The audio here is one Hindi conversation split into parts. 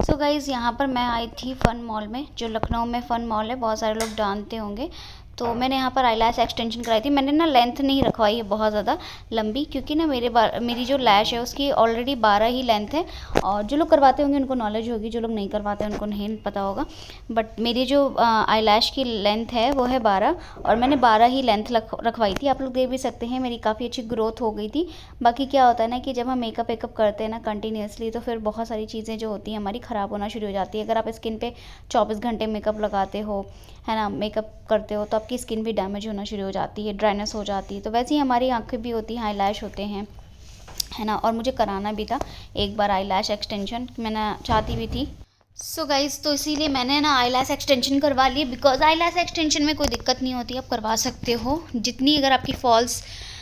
सो गाइज़ यहाँ पर मैं आई थी फ़न मॉल में, जो लखनऊ में फ़न मॉल है, बहुत सारे लोग जानते होंगे। तो मैंने यहाँ पर आईलैश एक्सटेंशन कराई थी। मैंने ना लेंथ नहीं रखवाई है बहुत ज़्यादा लंबी, क्योंकि ना मेरी जो लैश है उसकी ऑलरेडी 12 ही लेंथ है। और जो लोग करवाते होंगे उनको नॉलेज होगी, जो लोग नहीं करवाते उनको नहीं पता होगा। बट मेरी जो आईलैश की लेंथ है वो है 12, और मैंने 12 ही लेंथ रखवाई थी। आप लोग देख भी सकते हैं मेरी काफ़ी अच्छी ग्रोथ हो गई थी। बाकी क्या होता है ना कि जब हम मेकअप वेकअप करते हैं ना कंटिन्यूसली, तो फिर बहुत सारी चीज़ें जो होती हैं हमारी ख़राब होना शुरू हो जाती है। अगर आप स्किन पे 24 घंटे मेकअप लगाते हो, है ना, मेकअप करते हो, तो आपकी स्किन भी डैमेज होना शुरू हो जाती है, ड्राइनेस हो जाती है। तो वैसे ही हमारी आंखें भी होती हैं, आईलैश होते हैं, है ना। और मुझे कराना भी था एक बार आईलैश एक्सटेंशन, मैंने चाहती भी थी। सो गाइज़, तो इसीलिए मैंने ना आईलैश एक्सटेंशन करवा ली, बिकॉज आईलैश एक्सटेंशन में कोई दिक्कत नहीं होती, आप करवा सकते हो। जितनी अगर आपकी फॉल्स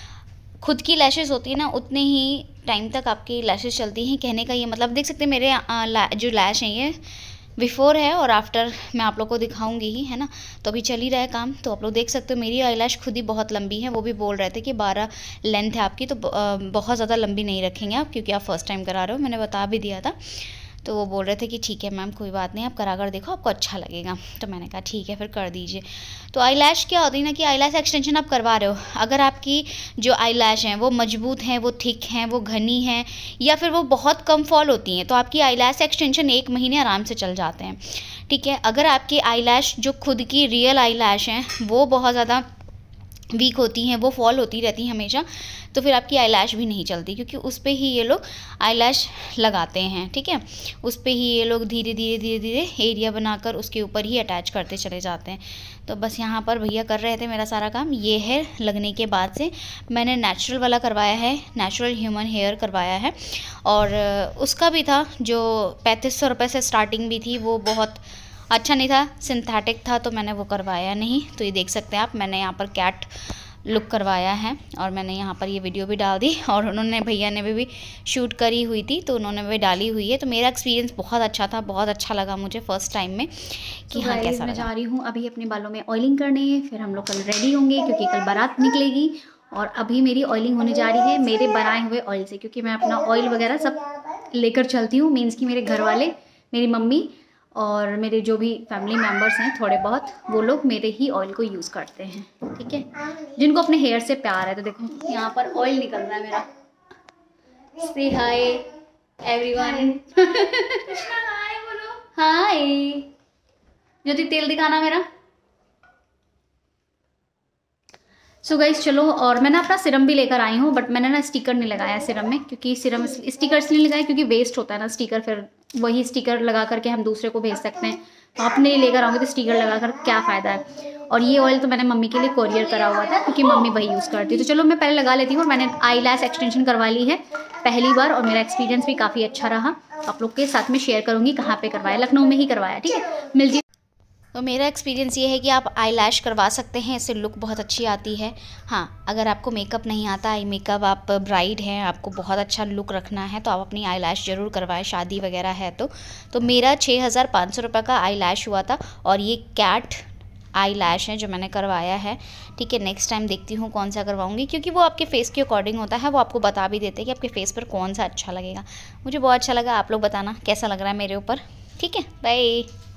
खुद की लैशेज़ होती है ना, उतने ही टाइम तक आपकी लैशेज़ चलती हैं। कहने का ये मतलब, देख सकते हैं मेरे जो लैश हैं ये बिफ़ोर है और आफ्टर मैं आप लोग को दिखाऊंगी ही, है ना। तो अभी चल ही रहा है काम, तो आप लोग देख सकते हो मेरी आईलैश खुद ही बहुत लंबी है। वो भी बोल रहे थे कि 12 लेंथ है आपकी, तो बहुत ज़्यादा लंबी नहीं रखेंगे आप, क्योंकि आप फर्स्ट टाइम करा रहे हो, मैंने बता भी दिया था। तो वो बोल रहे थे कि ठीक है मैम, कोई बात नहीं, आप करा कर देखो, आपको अच्छा लगेगा। तो मैंने कहा ठीक है, फिर कर दीजिए। तो आईलैश क्या होती है ना कि आईलैश एक्सटेंशन आप करवा रहे हो, अगर आपकी जो आईलैश हैं वो मजबूत हैं, वो थिक हैं, वो घनी हैं, या फिर वो बहुत कम फॉल होती हैं, तो आपकी आईलैश एक्सटेंशन 1 महीने आराम से चल जाते हैं, ठीक है। अगर आपकी आईलैश जो खुद की रियल आईलैश हैं वो बहुत ज़्यादा वीक होती हैं, वो फॉल होती रहती हैं हमेशा, तो फिर आपकी आईलैश भी नहीं चलती, क्योंकि उस पर ही ये लोग आईलैश लगाते हैं, ठीक है। उस पर ही ये लोग धीरे धीरे एरिया बनाकर उसके ऊपर ही अटैच करते चले जाते हैं। तो बस यहाँ पर भैया कर रहे थे मेरा सारा काम। ये हेयर लगने के बाद से मैंने नेचुरल वाला करवाया है, नेचुरल ह्यूमन हेयर करवाया है, और उसका भी था जो 3500 रुपये से स्टार्टिंग भी थी, वो बहुत अच्छा नहीं था, सिंथेटिक था, तो मैंने वो करवाया नहीं। तो ये देख सकते हैं आप, मैंने यहाँ पर कैट लुक करवाया है, और मैंने यहाँ पर ये वीडियो भी डाल दी, और उन्होंने भैया ने भी शूट करी हुई थी, तो उन्होंने भी डाली हुई है। तो मेरा एक्सपीरियंस बहुत अच्छा था, बहुत अच्छा लगा मुझे फर्स्ट टाइम में कि हाँ कैसा लगा। मैं जा रही हूँ अभी अपने बालों में ऑयलिंग करने, फिर हम लोग कल रेडी होंगे क्योंकि कल बारात निकलेगी। और अभी मेरी ऑयलिंग होने जा रही है मेरे बनाए हुए ऑयल से, क्योंकि मैं अपना ऑयल वगैरह सब लेकर चलती हूँ। मीन्स कि मेरे घर वाले, मेरी मम्मी और मेरे जो भी फैमिली मेम्बर्स हैं थोड़े बहुत, वो लोग मेरे ही ऑयल को यूज़ करते हैं, ठीक है, जिनको अपने हेयर से प्यार है। तो देखो यहाँ पर ऑयल निकल रहा है मेरा। से हाय एवरीवन। हाय बोलो। हाय ज्योति, तेल दिखाना मेरा। सो गाइस चलो, और मैं ना अपना सिरम भी लेकर आई हूँ, बट मैंने ना स्टिकर नहीं लगाया सिरम में, क्योंकि सिरम स्टिकर इसलिए लगाया क्योंकि वेस्ट होता है ना स्टिकर, फिर वही स्टिकर लगा करके हम दूसरे को भेज सकते हैं। तो अपने लिए लेकर आऊँगी तो स्टिकर लगा कर क्या फ़ायदा है। और ये ऑयल तो मैंने मम्मी के लिए कोरियर करा हुआ था, क्योंकि मम्मी वही यूज़ करती है। तो चलो मैं पहले लगा लेती हूँ। और मैंने आईलैश एक्सटेंशन करवा ली है पहली बार, और मेरा एक्सपीरियंस भी काफ़ी अच्छा रहा। आप लोग के साथ में शेयर करूँगी कहाँ पर करवाया, लखनऊ में ही करवाया, ठीक है। मिलती। तो मेरा एक्सपीरियंस ये है कि आप आईलैश करवा सकते हैं, इससे लुक बहुत अच्छी आती है। हाँ, अगर आपको मेकअप नहीं आता, आई मेकअप, आप ब्राइड हैं, आपको बहुत अच्छा लुक रखना है, तो आप अपनी आईलैश ज़रूर करवाएं, शादी वगैरह है तो मेरा 6500 रुपये का आईलैश हुआ था, और ये कैट आईलैश है जो मैंने करवाया है, ठीक है। नेक्स्ट टाइम देखती हूँ कौन सा करवाऊँगी, क्योंकि वो आपके फेस के अकॉर्डिंग होता है, वो आपको बता भी देते हैं कि आपके फेस पर कौन सा अच्छा लगेगा। मुझे बहुत अच्छा लगा, आप लोग बताना कैसा लग रहा है मेरे ऊपर, ठीक है। बाय।